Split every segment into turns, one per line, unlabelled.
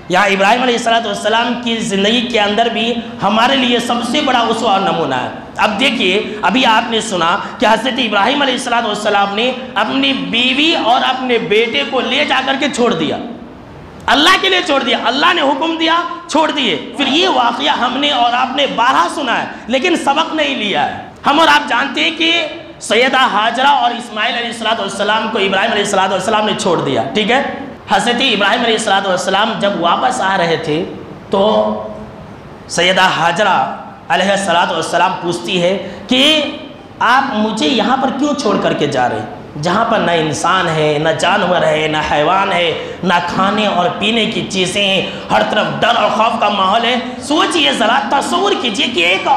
یہاں ابراہیم علیہ السلام کی زندگی کے اندر بھی ہمارے لیے سب سے بڑا اسوہ اور نمونہ ہے۔ اب دیکھیے، ابھی آپ نے سنا کہ حضرت ابراہیم علیہ السلام نے اپنی بیوی اور اپنے بیٹے کو لے جا کر کے چھوڑ دیا، اللہ کے لیے چھوڑ دیا، اللہ نے حکم دیا چھوڑ دیے۔ پھر یہ واقعہ ہم نے اور آپ نے بارہا سنا ہے لیکن سبق نہیں لیا ہے۔ ہم اور آپ جانتے ہیں کہ سیدہ ہاجرہ اور اسماعیل علیہ السلام کو ابراہیم علیہ السلام نے چھوڑ دیا، ٹھیک ہے۔ حضرت ابراہیم علیہ السلام جب واپس آ رہے تھے تو سیدہ ہاجرہ علیہ السلام پوچھتی ہے کہ آپ مجھے یہاں پر کیوں چھوڑ کر کے جا رہے ہیں، جہاں پر نہ انسان ہے، نہ جانور ہے، نہ حیوان ہے، نہ کھانے اور پینے کی چیزیں ہیں، ہر طرف ڈر اور خوف کا ماحول ہے۔ سوچئے ذرا، تصور کیجئے کہ ایک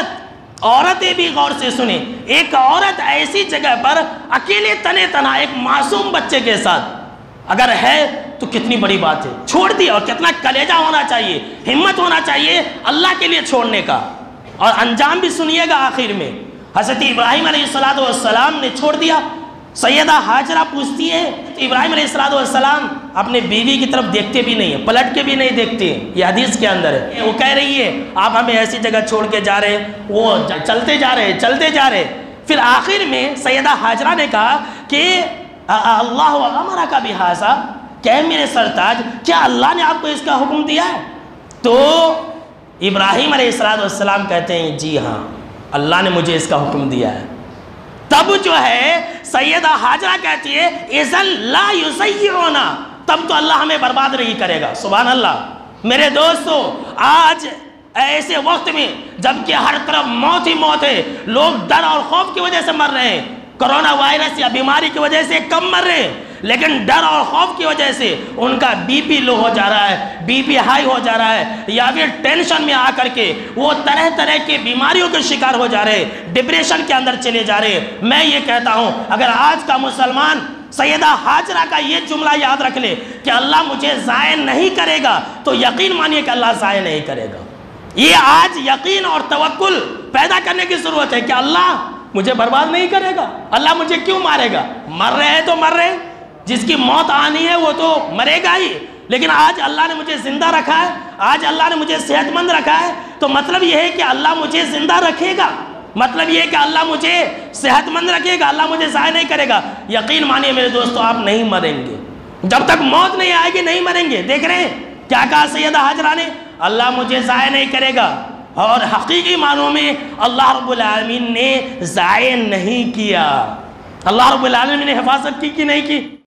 عورتیں بھی غور سے سنیں، ایک عورت ایسی جگہ پر اکیلے تنے تنہا ایک معصوم بچے کے ساتھ اگر ہے تو کتنی بڑی بات ہے، چھوڑ دی، اور کتنا کلیجہ ہونا چاہیے، ہمت ہونا چاہیے اللہ کے لیے چھوڑنے کا۔ اور انجام بھی سنیے گا آخر میں، حضرت ابراہیم علیہ السلام نے چھوڑ دیا۔ سیدہ ہاجرہ پوچھتی ہے، ابراہیم علیہ السلام اپنے بیوی کی طرف دیکھتے بھی نہیں ہیں، پلٹ کے بھی نہیں دیکھتے ہیں، یہ حدیث کے اندر ہے۔ وہ کہہ رہی ہے آپ ہمیں ایسی جگہ چھوڑ کے جا رہے ہیں، وہ چلتے جا رہے۔ پھر آخر میں سیدہ ہاجرہ نے کہا کہ اللہ امرک بہذا، کہ میرے سرتاج کیا اللہ نے آپ کو اس کا حکم دیا ہے؟ تو ابراہیم علیہ السلام کہتے ہیں جی ہاں، اللہ نے مجھے اس کا حکم دیا ہے۔ تب جو ہے سیدہ ہاجرہ کہتی ہے اذن لا یضیعنا، تب تو اللہ ہمیں برباد نہیں کرے گا۔ سبحان اللہ۔ میرے دوستو، آج ایسے وقت میں جبکہ ہر طرف موت ہی موت ہے، لوگ ڈر اور خوف کی وجہ سے مر رہے ہیں، کرونا وائرس یا بیماری کی وجہ سے کم مر رہے ہیں، لیکن ڈر اور خوف کی وجہ سے ان کا بی پی لو ہو جا رہا ہے، بی پی ہائی ہو جا رہا ہے، یا پھر ٹینشن میں آ کر کے وہ طرح طرح کے بیماریوں کے شکار ہو جا رہے ہیں، ڈپریشن کے اندر چلے جا رہے ہیں۔ میں یہ کہتا ہوں اگر آج کا مسلمان سیدہ ہاجرہ کا یہ جملہ یاد رکھ لے کہ اللہ مجھے ضائع نہیں کرے گا، تو یقین مانیے کہ اللہ ضائع نہیں کرے گا۔ یہ آج یقین اور توکل پیدا کرنے کی ضرورت ہے کہ اللہ مجھے برباد نہیں کرے گا، اللہ مجھے کیوں مارے گا؟ مر رہے ہیں تو مر رہے ہیں، جس کی موت آنی ہے وہ تو مرے گا ہی، لیکن آج اللہ نے مجھے زندہ رکھا ہے، آج اللہ نے مجھے صحت مند رکھا ہے، تو مطلب یہ ہے کہ اللہ مجھے زندہ رکھے گا، مطلب یہ ہے کہ اللہ مجھے صحت مند رکھے گا، اللہ مجھے ضائع نہیں کرے گا۔ یقین مانیے میرے دوستو، آپ نہیں مریں گے، جب تک موت نہیں آئے گی نہیں مریں گے۔ دیکھ رہے ہیں کیا کہا سیدہ ہاجرہ نے، اللہ مجھے ضائع نہیں کرے گا، اور حقیقی معنوں میں اللہ رب العالمین نے ضائع نہیں کیا، اللہ رب العالمین نے حفاظت کی کہ نہیں کی؟